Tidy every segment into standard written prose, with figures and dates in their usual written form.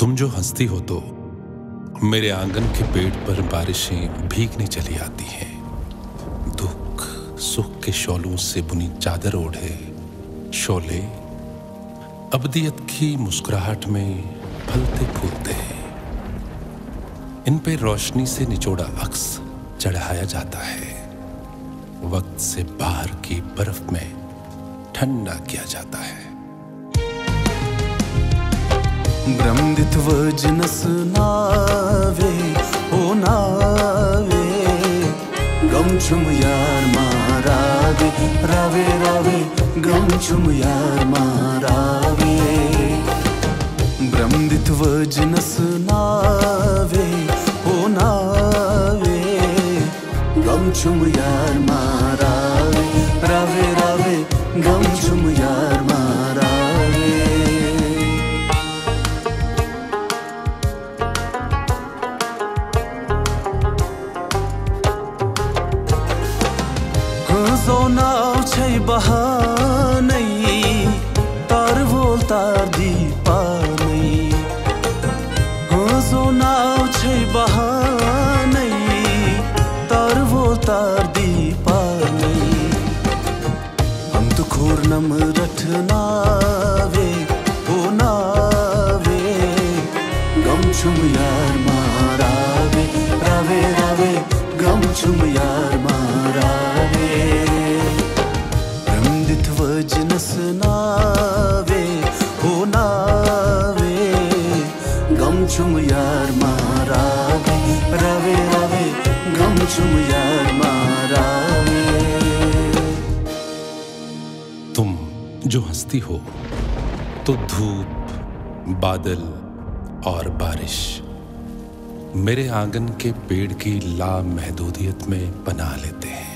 तुम जो हंसती हो तो मेरे आंगन के पेड़ पर बारिशें भीगने चली आती हैं। दुख सुख के शोलों से बुनी चादर ओढ़े शोले अब्दियत की मुस्कुराहट में फलते फूलते हैं। इन पे रोशनी से निचोड़ा अक्स चढ़ाया जाता है। वक्त से बाहर की बर्फ में ठंडा किया जाता है। ब्रह्मदित वजनस नावे ओ नावे गमछुम यार मारावे रावे रावे गमछुम यार मारावे। ब्रह्मदित वजनस नावे ओ नावे गमछुम यार मारावे रावे रावे गमछुम यार मारावे। नाव छै बहानै तार भोल तार दी पानै। जो नाव छै बहानै तार भोल तार दी पानै। हम तो खोर नम रठ नावे ओ नावे गमछुम यार मारावे रावे रावे गमछुम यार मारावे। ब्रह्मदित वजनस नावे ओ नावे गमछुम यार मारावे रावे रावे गमछुम यार मारावे। तुम जो हंसती हो तो धूप बादल और बारिश मेरे आंगन के पेड़ की लामहदूदियत में पनाह लेते हैं।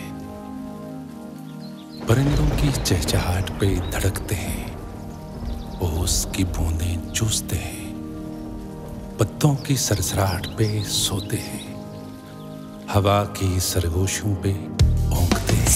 परिंदों की चहचहाट पे धड़कते हैं। ओस की बूंदें चूसते हैं। पत्तों की सरसराहट पे सोते हैं। हवा की सरगोशियों पे ओंघते हैं।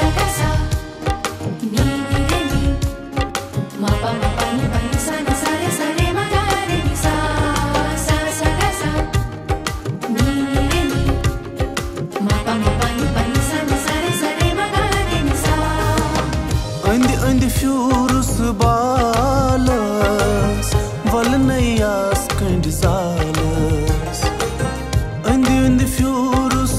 Fjurus balas valnayas kandizalas. Indi fjurus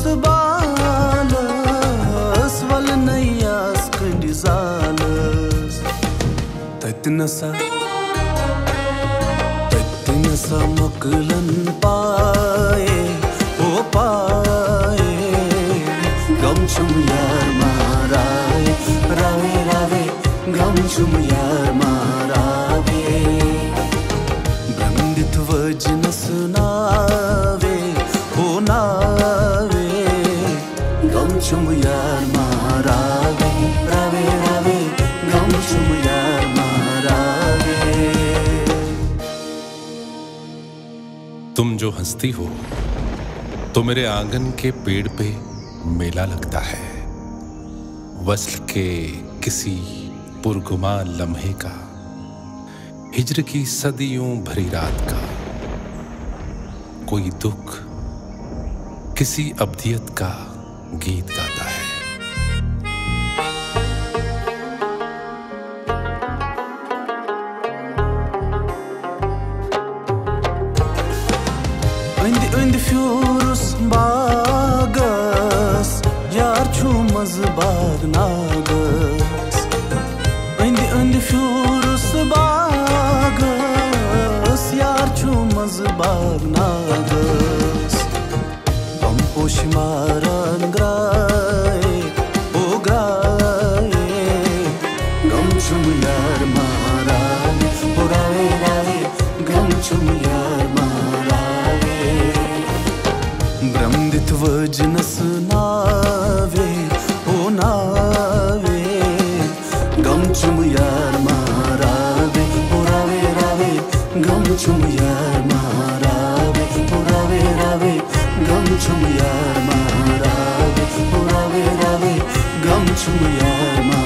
balas valnayas kandizalas. Tatnasa maklan paaye o paaye gumchum yaar maaraye raave raave गमछुम यार मारावे। ब्रह्मदित वजनस नावे ओ नावे गमछुम यार मारावे रावे रावे गमछुम यार मारावे। तुम जो हंसती हो तो मेरे आंगन के पेड़ पे मेला लगता है। वस्ल के किसी पुरगुमा लम्हे का, हिज्र की सदियों भरी रात का। कोई दुख किसी अब्दियत का गीत गाता है। Indi fjurus bagas yar chumaz bag nagas। Indi fjurus bagas yar chumaz bag nagas। Bam poshmaran graye o graye gumchum yar marave o rave rave gumchum yar marave। ब्रह्मदित वजनस नावे ओ नावे गमछुम यार मारावे ओ रावे रावे गमछुम यार मारावे ओ रावे रावे गमछुम यार मारावे ओ रावे रावे गमछुम यार मारावे।